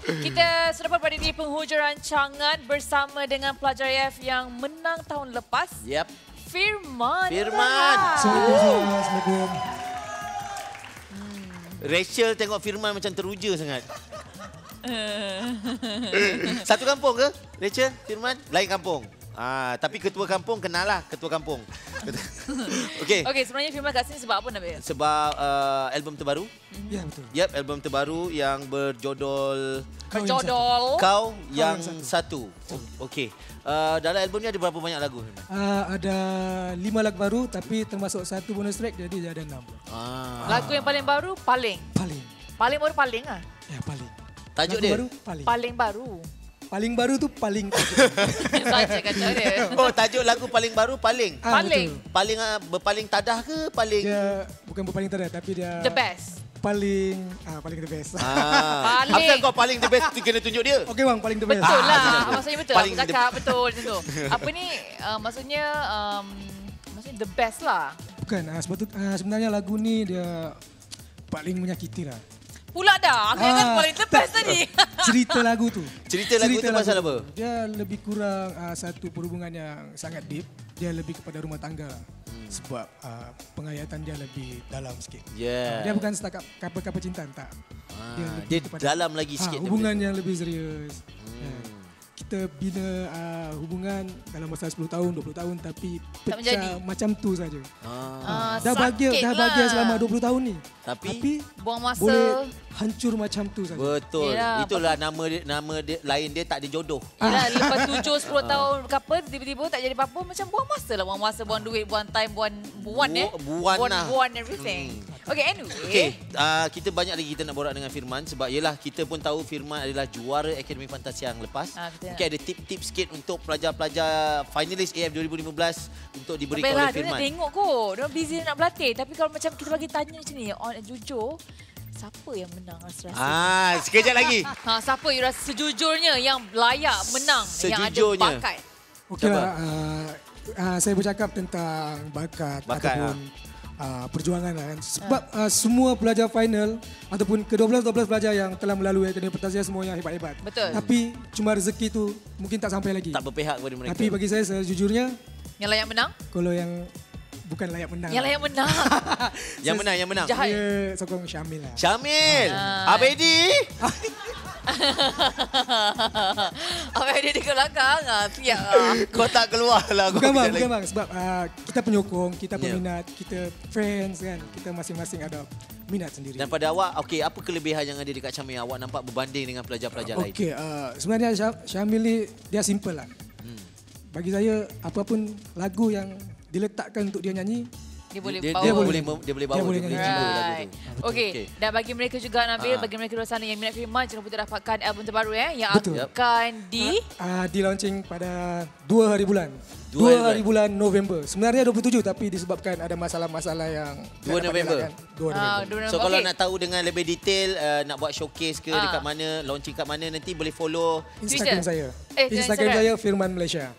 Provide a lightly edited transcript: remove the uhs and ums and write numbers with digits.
Kita sudah berada di penghujung rancangan bersama dengan pelajar IF yang menang tahun lepas. Yep. Firman. Assalamualaikum. Rachel tengok Firman macam teruja sangat. Satu kampung ke, Rachel, Firman? Lain kampung. Tapi ketua kampung kenal lah, ketua kampung. Okey. Okey, sebenarnya Firman kat sini sebab apa Nabil? Sebab album terbaru. Ya, betul. Yep, album terbaru yang berjodol Kau yang satu. Okey. Dalam album ni ada berapa banyak lagu? Ada 5 lagu baru tapi termasuk satu bonus track jadi dia ada 6. Lagu yang paling baru, paling. Paling baru paling lah. Ya, paling. Tajuk lagu dia? Baru, paling. Paling baru. Paling baru tu paling. Saja kacau dia. Oh, tajuk lagu paling baru paling. Paling. Betul. Paling berpaling tadah ke paling? Dia bukan berpaling tadi tapi dia The best. paling paling the best. Paling. Apa kau paling the best tu kena tunjuk dia? Okey bang, paling the best. Betul lah. betul. Maksudnya betul. Paling Aku cakap betul macam tu. Apa ni maksudnya the best lah. Bukan, sebenarnya lagu ni dia paling menyakiti lah. Pula dah. Aku ingat paling the best tadi. Cerita lagu tu. Cerita lagu tu pasal apa? Dia lebih kurang satu perhubungan yang sangat deep. Dia lebih kepada rumah tangga lah. Sebab penghayatan dia lebih dalam sikit. Yeah. Dia bukan setakat couple cinta, tak. Dia dalam lagi sikit. Hubungan yang lebih serius. Kita bina hubungan dalam masa 10 tahun, 20 tahun tapi Tak menjadi. pecah macam tu saja. Dah sakit bahagia lah. selama 20 tahun ni. Tapi buang masa. Boleh hancur macam tu saja. betul. Yelah, Itulah nama dia lain dia tak ada jodoh. Yelah, lepas 7-10 tahun couple, tiba-tiba tak jadi apa-apa. Macam buang masa lah. Buang masa, buang duit, buang time, buang Buang everything. Okay, anyway. Okey, kita banyak lagi kita nak borak dengan Firman sebab yelah kita pun tahu Firman adalah juara Akademi Fantasi yang lepas. Mungkin ada tip-tip sikit untuk pelajar-pelajar finalis AF 2015 untuk diberikan oleh Baiklah, dia nak Firman. tengok kot. Dia busy nak berlatih. Tapi kalau macam kita bagi tanya macam ni, jujur, siapa yang menang rasa-rasa? Sekejap lagi. Siapa yang rasa sejujurnya yang layak menang, yang ada Sejujurnya. bakat? Okeylah, saya bercakap tentang bakat ataupun perjuangan lah kan. Sebab semua pelajar final ataupun ke-12 pelajar yang telah melalui Akademi Fantasi semuanya hebat-hebat. Betul. Tapi cuma rezeki tu mungkin tak sampai lagi. Tak berpihak kepada mereka. Tapi bagi saya sejujurnya Yang layak menang? kalau yang bukan layak menang. Yang layak menang. Yang menang. Jahat. Dia sokong Syamil lah. Syamil. Abedi. Apa dia di belakang? Siap lah. Kau tak keluar lah. Bukan bang. Sebab kita penyokong, kita peminat, kita fans kan. Kita masing-masing ada minat sendiri. Dan pada awak, okey, apa kelebihan yang ada dekat Syamil? Awak nampak berbanding dengan pelajar-pelajar lain. Okey, sebenarnya Syamil ni dia simple lah. Bagi saya, apapun lagu yang diletakkan untuk dia nyanyi, Dia boleh Dia bawa. boleh bawa, Dia boleh dia boleh nyanyi. jiwa lagu Right. tu. Okey, dan bagi mereka juga Nabil, bagi mereka di luar sana yang minat Firman, jangan lupa dapatkan album terbaru yang Betul. akan di launching pada 2 hari bulan. 2 hari bulan November. Sebenarnya 27 tapi disebabkan ada masalah-masalah yang 2 November. 2 November. So kalau nak tahu dengan lebih detail, nak buat showcase ke dekat mana, launching kat mana, nanti boleh follow Instagram saya. Instagram Instagram saya Firman Malaysia.